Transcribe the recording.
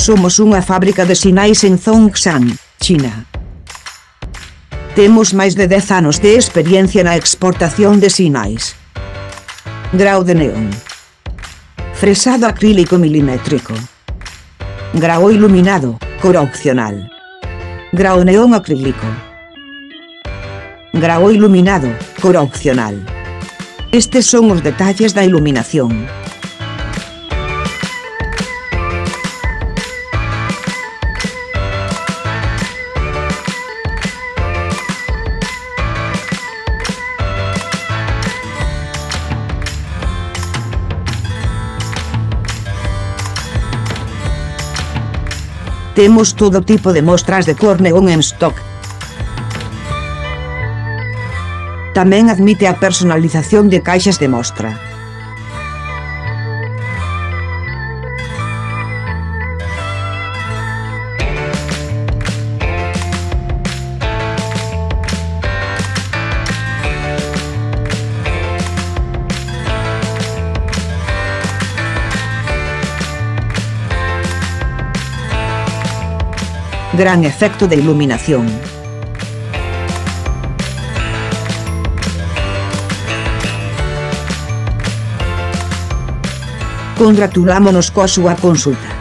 Somos unha fábrica de sinais en Zhongshan, China. Temos máis de 10 anos de experiencia na exportación de sinais. Grau de neón. Fresado acrílico milimétrico. Grau iluminado, cor opcional. Grau neón acrílico. Grau iluminado, cor opcional. Estes son os detalles da iluminación. Temos todo tipo de mostras de cor neón en stock. Tamén admite a personalización de caixas de mostra. Gran efecto de iluminación. Congratulámonos coa súa consulta.